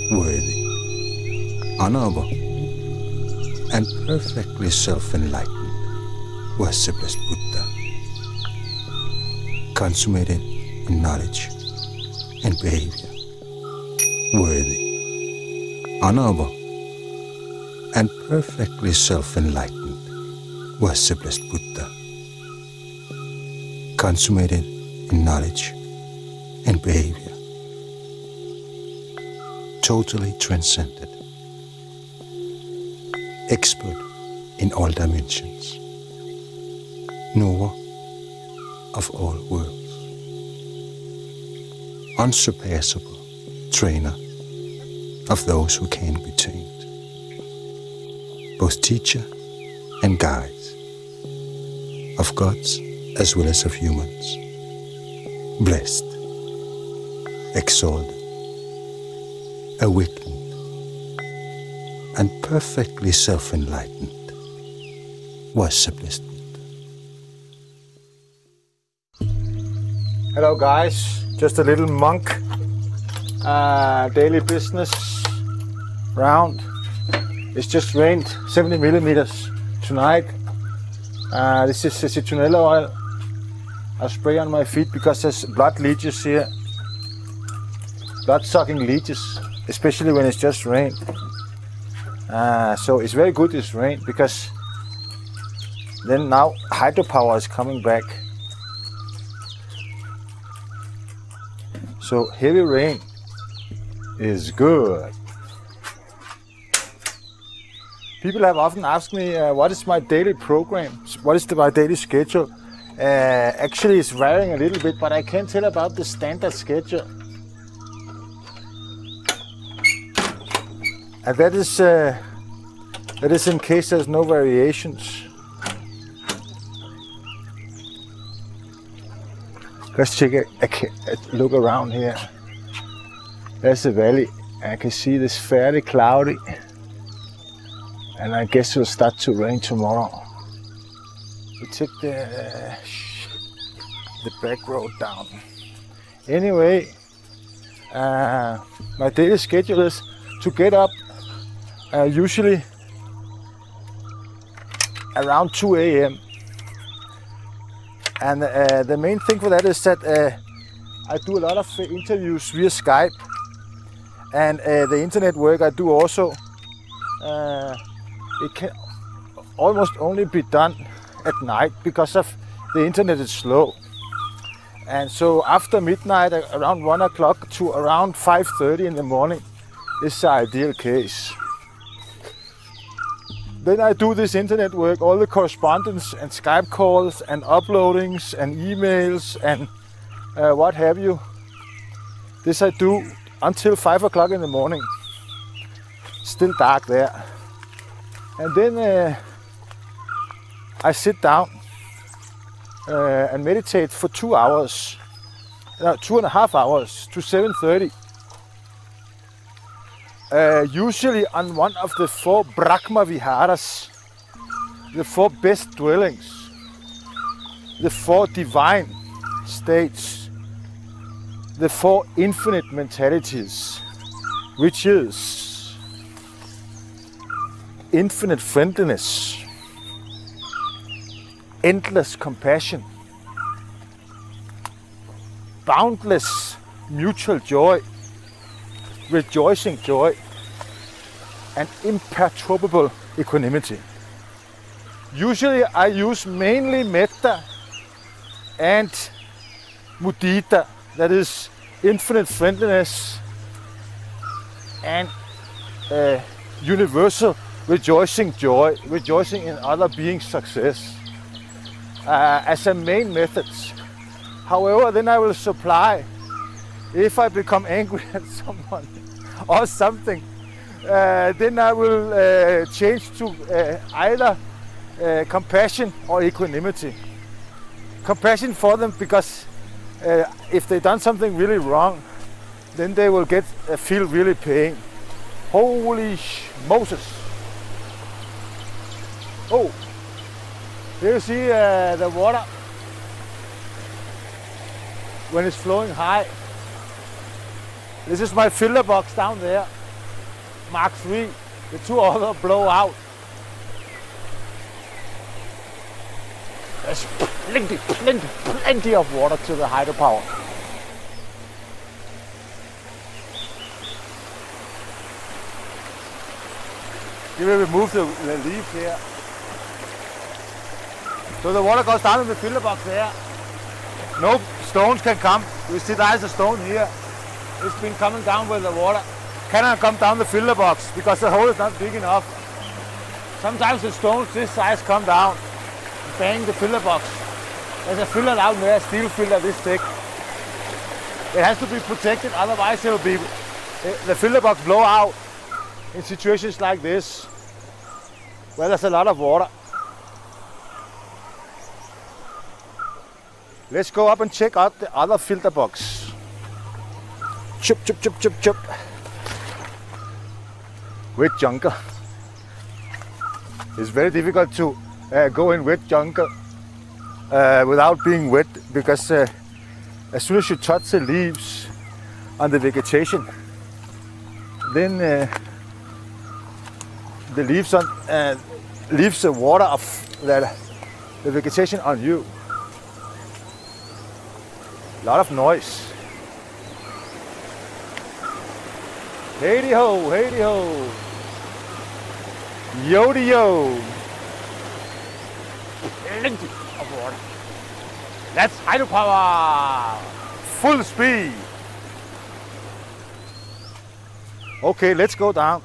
worthy, honorable, and perfectly self-enlightened was the blessed Buddha, consummated in knowledge and behavior. Worthy, honorable, and perfectly self-enlightened was the blessed Buddha, consummated in knowledge and behavior. Totally transcended, expert in all dimensions, knower of all worlds, unsurpassable trainer of those who can be tamed, both teacher and guide of gods as well as of humans, blessed, exalted, awakened, and perfectly self-enlightened was the blessed Buddha. Hello guys, just a little monk daily business round. It's just rained 70 millimeters tonight. This is citronella oil. I spray on my feet because there's blood leeches here. Blood-sucking leeches, especially when it's just rain. So it's very good this rain, because then now hydropower is coming back. So heavy rain is good. People have often asked me what is my daily program, what is my daily schedule. Actually it's varying a little bit, but I can't tell about the standard schedule. And that is in case there's no variations. Let's take a look around here. There's the valley. I can see this fairly cloudy, and I guess it'll start to rain tomorrow. We took the back road down. Anyway, my daily schedule is to get up usually around 2 a.m. And the main thing for that is that I do a lot of interviews via Skype, and the internet work I do also. It can almost only be done at night because of the internet is slow. And so after midnight, around 1 o'clock to around 5:30 in the morning is the ideal case. Then I do this internet work, all the correspondence and Skype calls and uploadings and emails and what have you. This I do until 5 o'clock in the morning. Still dark there. And then I sit down and meditate for 2 hours, 2.5 hours to 7:30. Usually on one of the 4 Brahma Viharas, the 4 best dwellings, the 4 divine states, the 4 infinite mentalities, which is infinite friendliness, endless compassion, boundless mutual joy, rejoicing joy, and imperturbable equanimity. Usually I use mainly metta and mudita, that is infinite friendliness and universal rejoicing joy, rejoicing in other beings' success as a main methods. However, then I will supply, if I become angry at someone or something, then I will change to either compassion or equanimity. Compassion for them, because if they've done something really wrong, then they will feel really pain. Holy Moses! Oh, here you see the water when it's flowing high. This is my filter box down there. Mark III. The two other blow out. There's plenty of water to the hydropower. You will remove the leaf here. So the water goes down in the filter box there. No stones can come. You see there's a stone here. It's been coming down with the water. Cannot come down the filter box because the hole is not big enough. Sometimes the stones this size come down, bang the filter box. There's a filter down there, a steel filter this thick. It has to be protected, otherwise it will be the filter box blow out in situations like this, where there's a lot of water. Let's go up and check out the other filter box. Chup, chup, chup, chup, chup. Wet jungle. It's very difficult to go in wet jungle without being wet, because as soon as you touch the leaves on the vegetation, then the leaves leaves the water of the vegetation on you. A lot of noise. Hey ho, hey ho. Yo-de-yo. Plenty of water. That's hydropower. Full speed. Okay, let's go down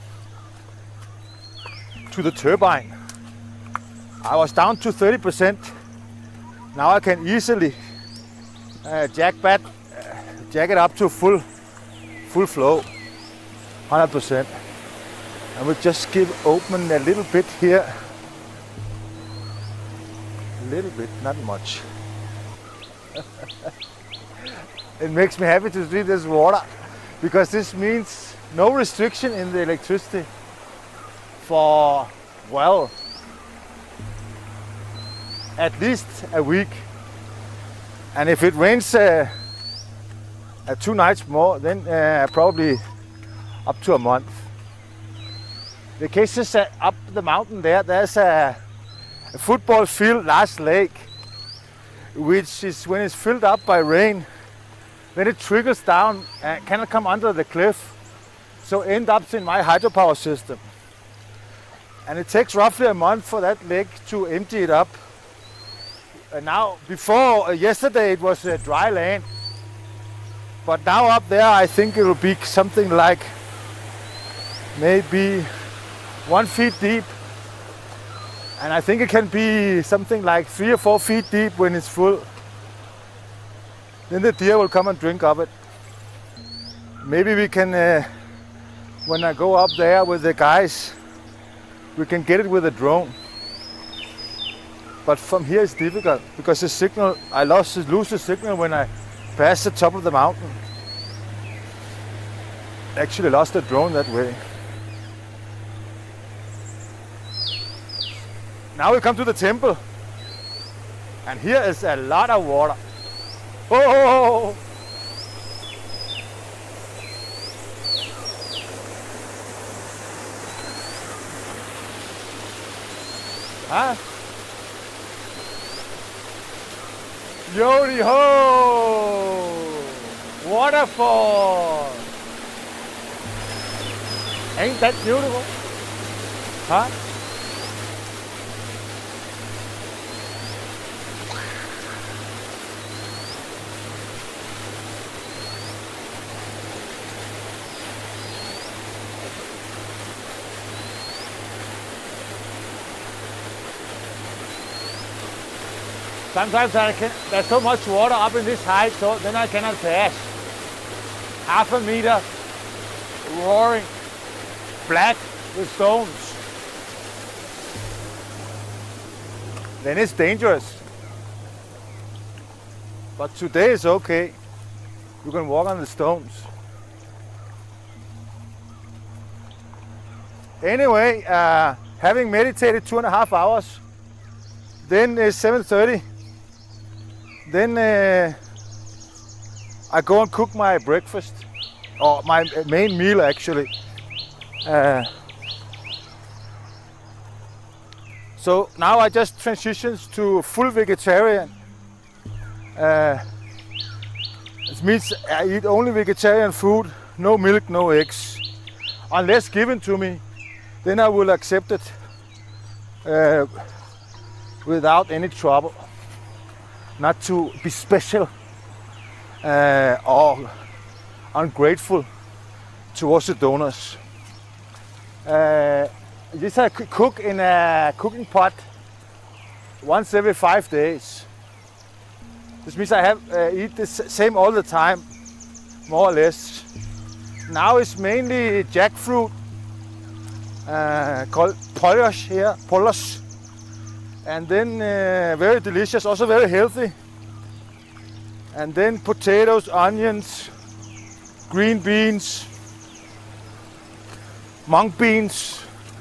to the turbine. I was down to 30%. Now I can easily jack it up to full flow, 100%. I will just open a little bit here. A little bit, not much. It makes me happy to see this water, because this means no restriction in the electricity for, well, at least a week. And if it rains 2 nights more, then probably up to a month. The case is up the mountain there's a football field, large lake, which is, when it's filled up by rain, then it trickles down and cannot come under the cliff, so end up in my hydropower system. And it takes roughly a month for that lake to empty it up. And now, before yesterday it was dry land, but now up there I think it will be something like maybe 1 feet deep, and I think it can be something like 3 or 4 feet deep when it's full. Then the deer will come and drink of it. Maybe we can, when I go up there with the guys, we can get it with a drone. But from here it's difficult, because the signal, I lose the signal when I pass the top of the mountain. Actually lost the drone that way. Now we come to the temple, and here is a lot of water. Oh! Huh? Yo-de-ho! Waterfall! Ain't that beautiful? Huh? Sometimes there's so much water up in this height, so then I cannot pass. Half a meter, roaring, flat with stones. Then it's dangerous. But today is okay. You can walk on the stones. Anyway, having meditated 2.5 hours, then it's 7:30. Then I go and cook my breakfast, or my main meal actually. So now I just transitions to full vegetarian. It means I eat only vegetarian food, no milk, no eggs. Unless given to me, then I will accept it without any trouble. Not to be special or ungrateful towards the donors. This I cook in a cooking pot once every 5 days. This means I have eat the same all the time, more or less. Now it's mainly jackfruit, called polish here, polish. And then very delicious, also very healthy. And then potatoes, onions, green beans, mung beans,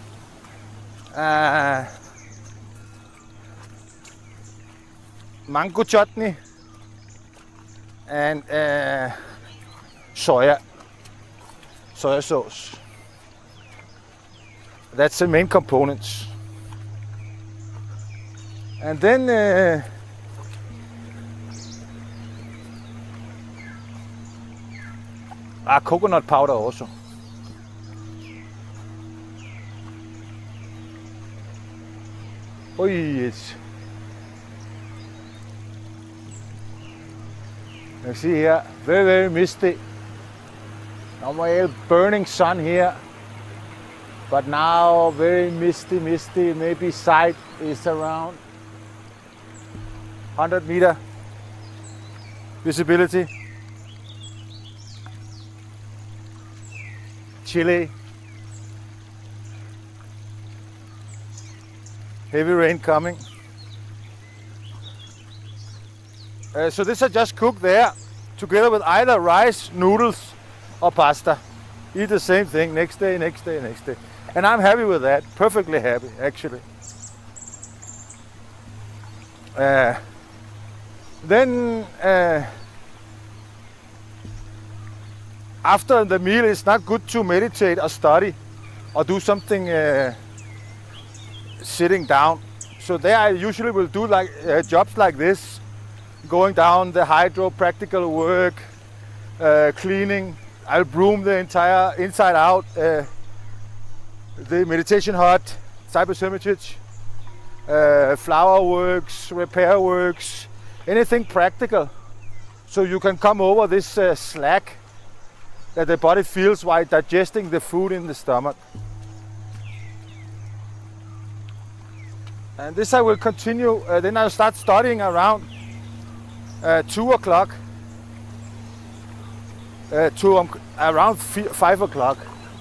mango chutney, and soya sauce. That's the main components. And then coconut powder also. Oh yes. You see here, very, very misty. Normal burning sun here. But now very misty, maybe sight is around 100 meter visibility. Chilly. Heavy rain coming. So this I just cooked there together with either rice, noodles or pasta. Eat the same thing next day. And I'm happy with that, perfectly happy actually. Then after the meal, it's not good to meditate or study or do something sitting down. So there I usually will do like jobs like this, going down the hydro, practical work, cleaning. I'll broom the entire inside out, the meditation hut, Cypress Hermitage, flower works, repair works, anything practical. So you can come over this slack that the body feels while digesting the food in the stomach. And this I will continue, then I'll start studying around 2 o'clock to around 5 o'clock,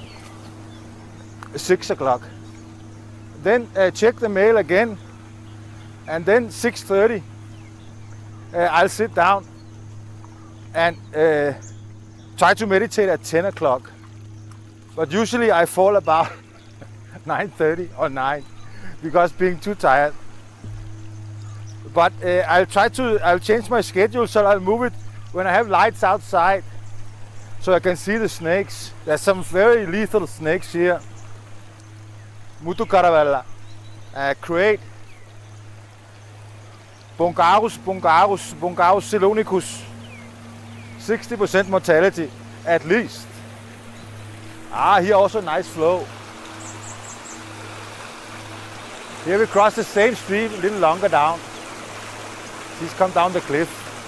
6 o'clock. Then check the mail again, and then 6:30 I'll sit down and try to meditate at 10 o'clock. But usually I fall about 9:30 or 9 because being too tired. But I'll change my schedule, so I'll move it when I have lights outside so I can see the snakes. There's some very lethal snakes here. Mutucaravella, Crate, Bungarus celonicus, 60% mortality at least. Here also nice flow. Here we cross the same stream a little longer down. These come down the cliff.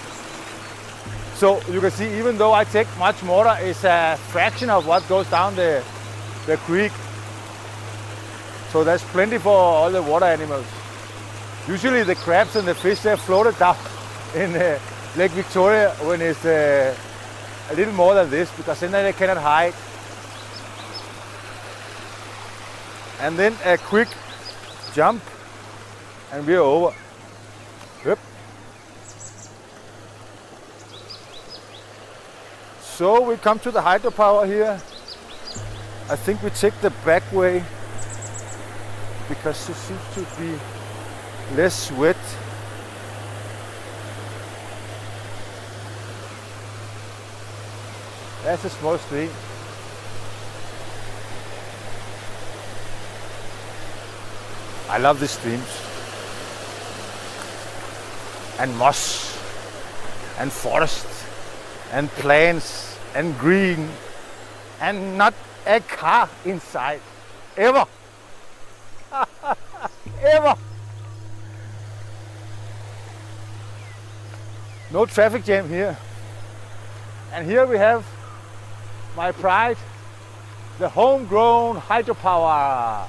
So you can see, even though I take much water, it's a fraction of what goes down the creek. So there's plenty for all the water animals. Usually the crabs and the fish, they're floated down in Lake Victoria when it's a little more than this, because then they cannot hide. And then a quick jump and we're over. Yep. So we come to the hydropower here. I think we take the back way because it seems to be less wet. That's a small stream. I love these streams. And moss, and forest, and plants, and green, and not a car inside, ever. Ever. No traffic jam here. And here we have my pride, the homegrown hydropower.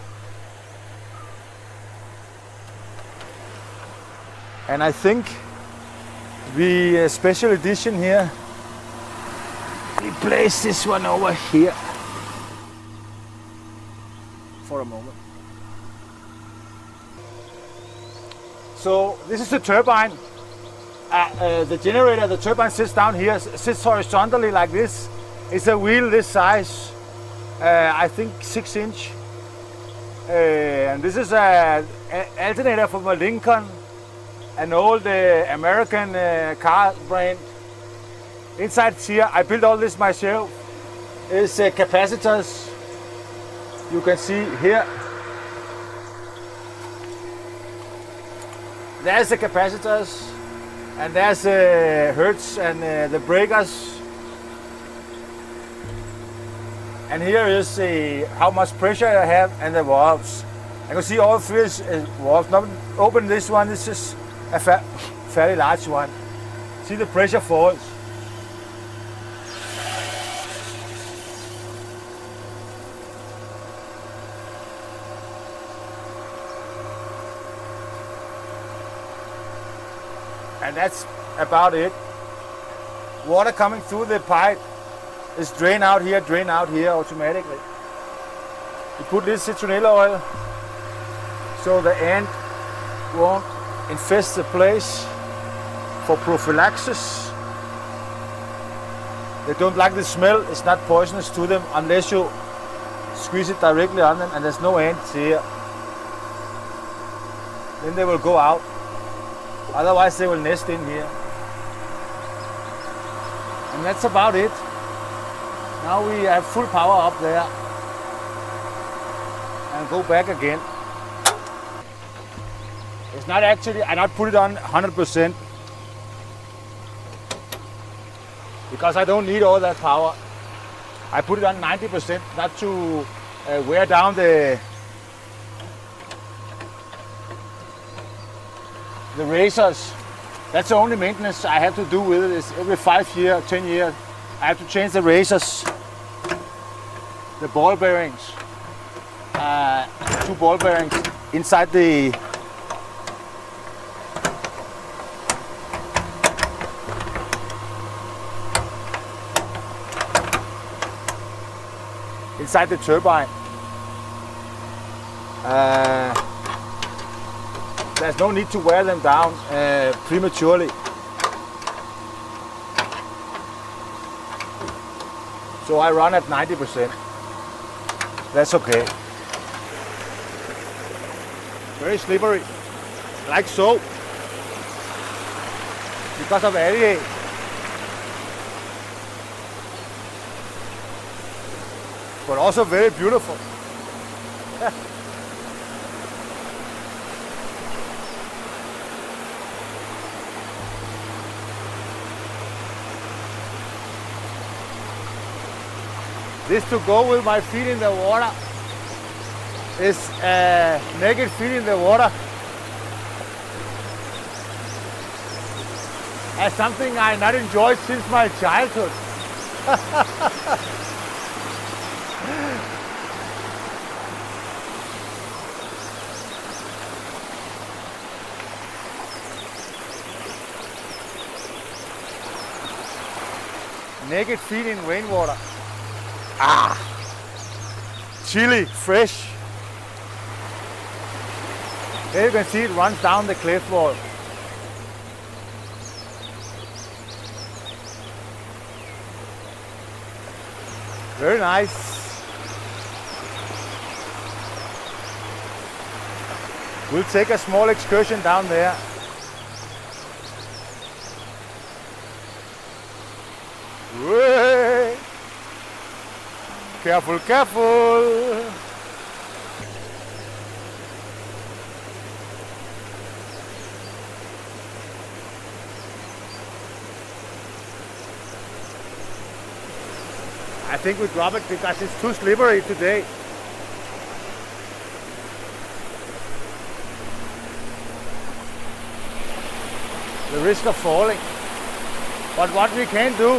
And I think the special edition here, we place this one over here for a moment. So this is the turbine. The generator, the turbine sits down here, sits horizontally like this. It's a wheel this size, I think 6 inch. And this is an alternator from a Lincoln, an old American car brand. Inside here, I built all this myself. It's capacitors. You can see here. There's the capacitors, and there's the hertz and the breakers. And here is how much pressure I have and the valves. I can see all 3 valves. Now open this one. This is a fairly large one. See the pressure falls. And that's about it. Water coming through the pipe is drain out here automatically. You put this citronella oil so the ant won't infest the place for prophylaxis. They don't like the smell. It's not poisonous to them unless you squeeze it directly on them, and there's no ants here. Then they will go out. Otherwise they will nest in here. And that's about it. Now we have full power up there. And go back again. It's not actually, I not put it on 100% because I don't need all that power. I put it on 90% not to wear down the razors. That's the only maintenance I have to do with it. Is every 5 years, 10 years, I have to change the razors, the ball bearings, 2 ball bearings inside the turbine. There's no need to wear them down prematurely. So I run at 90%. That's okay. Very slippery, like so, because of algae. But also very beautiful. This to go with my feet in the water is naked feet in the water. As something I not enjoyed since my childhood. Naked feet in rainwater. Ah, chilly, fresh. There you can see it runs down the cliff wall. Very nice. We'll take a small excursion down there. Whee! Careful, careful. I think we drop it because it's too slippery today. The risk of falling. But what we can do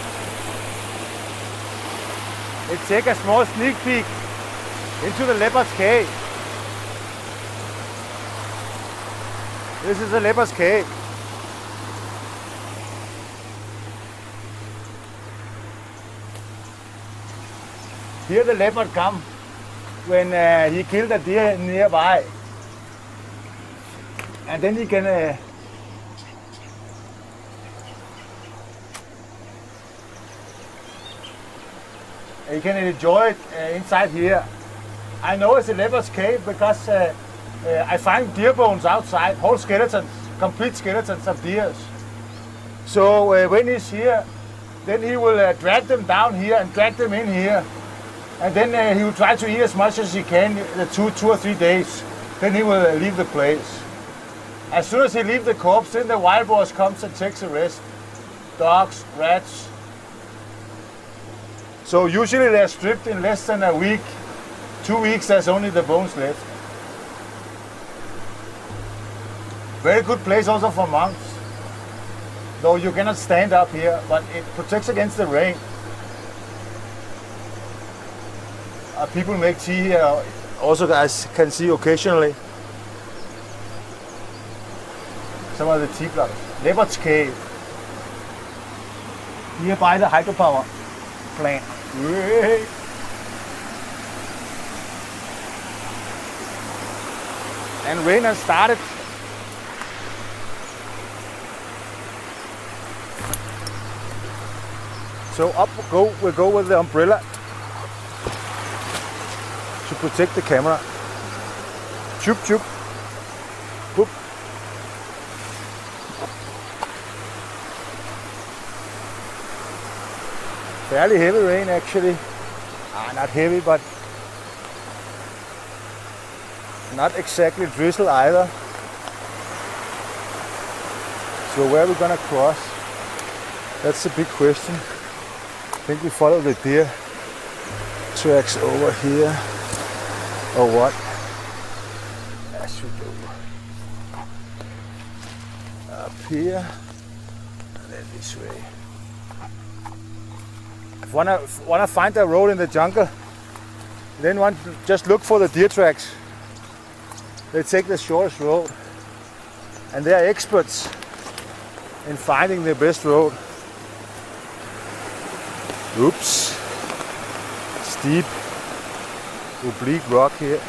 is take a small sneak peek into the leopard's cave. This is the leopard's cave. Here the leopard comes when he killed a deer nearby. And then he can enjoy it inside here. I know it's a leopard's cave because I find deer bones outside, whole skeletons, complete skeletons of deers. So when he's here, then he will drag them down here and drag them in here. And then he will try to eat as much as he can the two or 3 days. Then he will leave the place. As soon as he leaves the corpse, then the wild boars comes and takes the rest. Dogs, rats. So usually they're stripped in less than a week. 2 weeks, there's only the bones left. Very good place also for monks. Though you cannot stand up here, but it protects against the rain. People make tea here, also guys can see occasionally some of the tea blocks. Leopard's Cave. Nearby the hydropower plant. And rain has started. So up we'll go with the umbrella to protect the camera. Chup chup. Boop. Fairly heavy rain actually. Not heavy, but not exactly drizzle either. So where are we gonna cross? That's a big question. I think we follow the deer tracks over here, or what? As we go up here, and then this way. If wanna find a road in the jungle, then one just look for the deer tracks. They take the shortest road, and they are experts in finding the best road. Oops, steep, oblique rock here.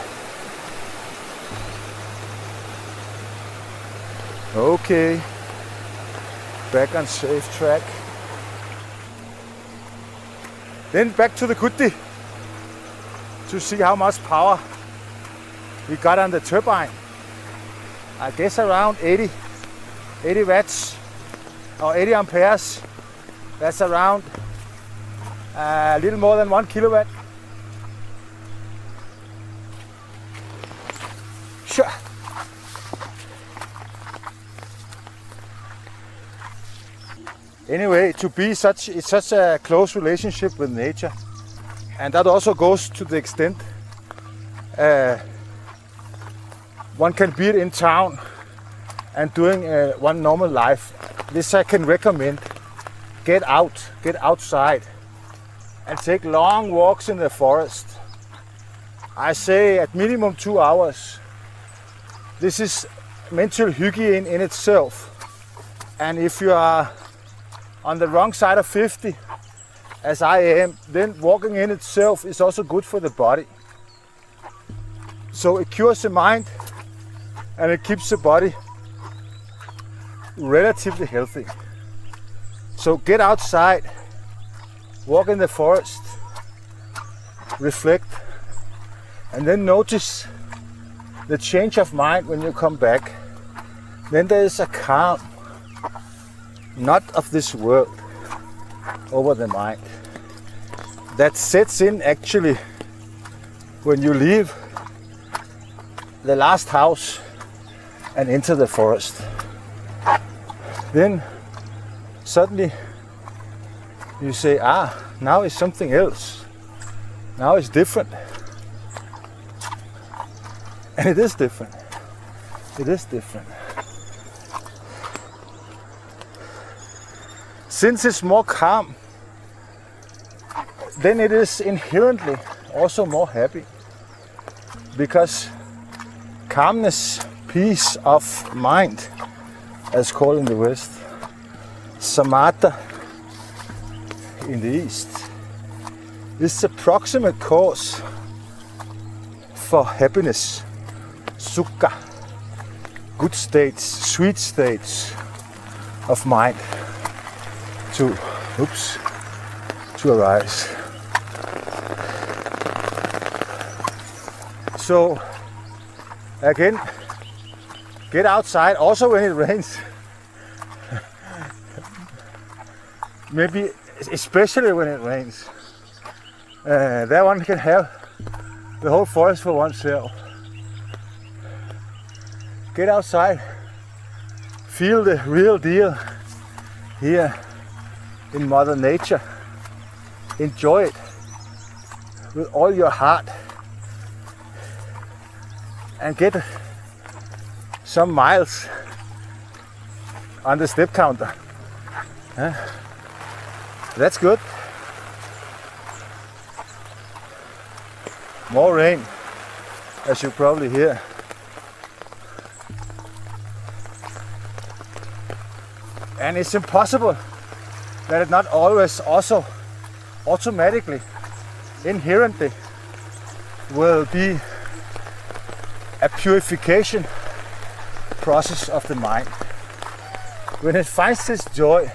Okay, back on safe track. Then back to the Kuti to see how much power we got on the turbine. I guess around 80 watts or 80 amperes. That's around a little more than 1 kilowatt. Sure. Anyway, to be it's such a close relationship with nature, and that also goes to the extent one can be in town and doing one normal life. This I can recommend. Get outside and take long walks in the forest. I say at minimum 2 hours. This is mental hygiene in itself. And if you are on the wrong side of 50, as I am, then walking in itself is also good for the body. So it cures the mind and it keeps the body relatively healthy. So get outside, walk in the forest, reflect, and then notice the change of mind when you come back. Then there is a calm, not of this world, over the mind. That sets in actually when you leave the last house and enter the forest. Then suddenly you say, now it's something else. Now it's different. And it is different. It is different. Since it's more calm, then it is inherently also more happy. Because calmness, peace of mind, as called in the West, Samahita in the East, is the proximate cause for happiness, sukha, good states, sweet states of mind to arise. So again, get outside also when it rains. Maybe especially when it rains. There one can have the whole forest for oneself. Get outside, feel the real deal here in Mother Nature. Enjoy it with all your heart and get some miles on the step counter. That's good. More rain, as you probably hear. And it's impossible that it not always also automatically, inherently will be a purification process of the mind. When it finds this joy,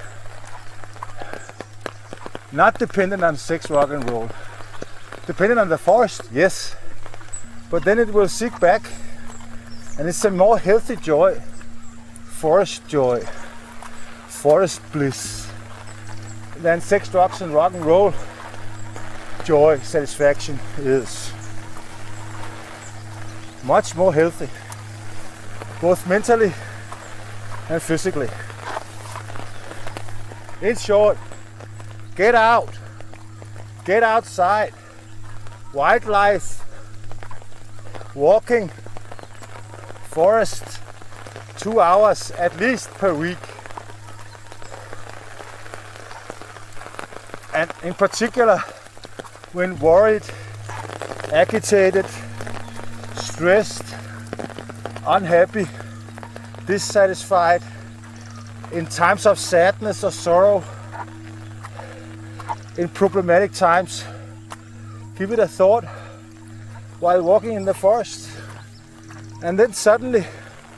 not dependent on sex, rock and roll, dependent on the forest, yes, but then it will seek back, and it's a more healthy joy, forest bliss, than sex, drugs and rock and roll joy, satisfaction is. Much more healthy, both mentally and physically. In short, get out, get outside, wildlife, walking, forest, 2 hours at least per week. And in particular, when worried, agitated, stressed, unhappy, dissatisfied, in times of sadness or sorrow, in problematic times, give it a thought while walking in the forest, and then suddenly,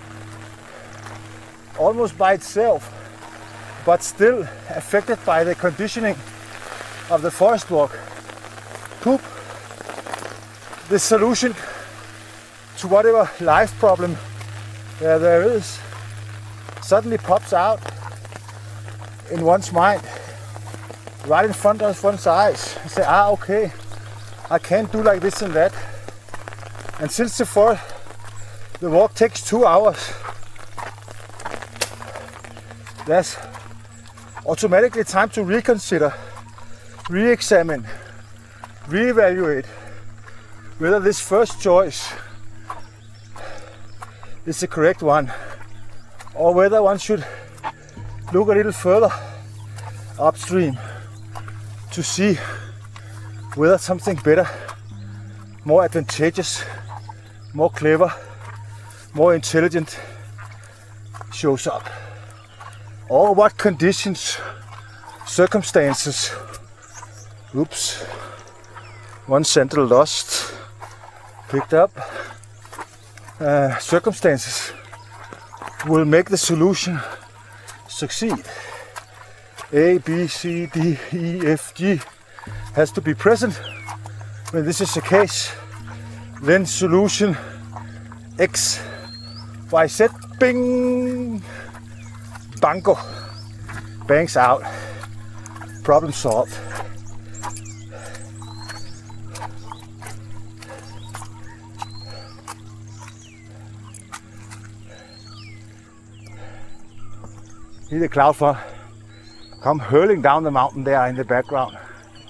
almost by itself, but still affected by the conditioning of the forest walk, poop, the solution to whatever life problem there is suddenly pops out in one's mind, right in front of one's eyes. You say, okay, I can't do like this and that. And since the walk takes 2 hours, there's automatically time to reconsider, re-examine, re-evaluate whether this first choice is the correct one, or whether one should look a little further upstream to see whether something better, more advantageous, more clever, more intelligent shows up. Or what conditions, circumstances, one sandal lost, picked up, circumstances will make the solution succeed. A, B, C, D, E, F, G has to be present. When this is the case, then solution X, Y, Z, bing, bango, bangs out, problem solved. Lille cloud for come hurling down the mountain there in the background.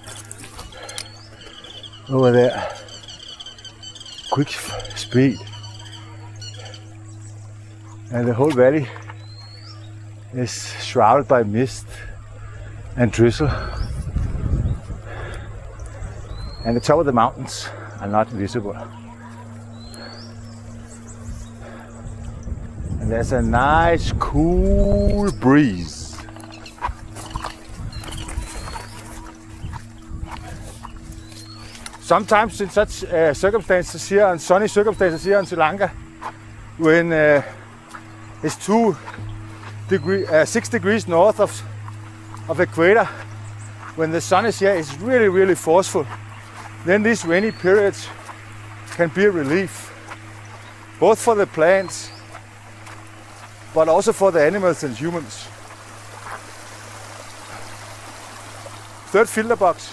Over there. Quick speed. And the whole valley is shrouded by mist and drizzle. And the top of the mountains are not visible. And there's a nice cool breeze. Sometimes in such circumstances here, and sunny circumstances here in Sri Lanka, when it's 6 degrees north of equator, when the sun is here, it's really, really forceful. Then these rainy periods can be a relief, both for the plants, but also for the animals and humans. Third filter box.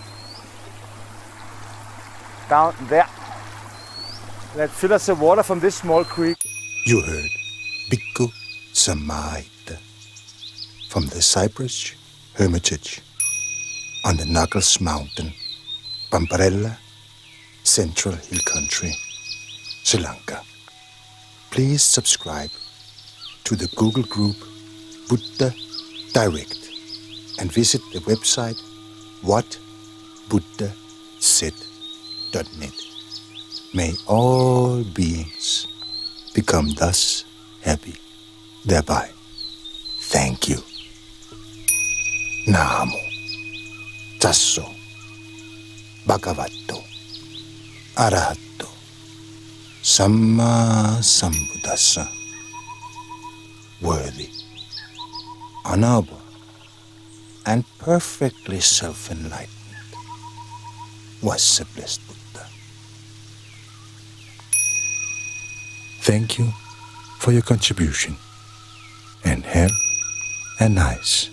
Down there. That filters the water from this small creek. You heard Bhikkhu Samahita from the Cypress Hermitage on the Knuckles Mountain, Pamparella, Central Hill Country, Sri Lanka. Please subscribe to the Google group Buddha Direct and visit the website whatbuddhasaid.net. May all beings become thus happy thereby. Thank you. Namo Tasso Bhagavato Arahato Samma Sambuddhassa. Worthy, honorable, and perfectly self-enlightened was the blessed Buddha. Thank you for your contribution, and have a nice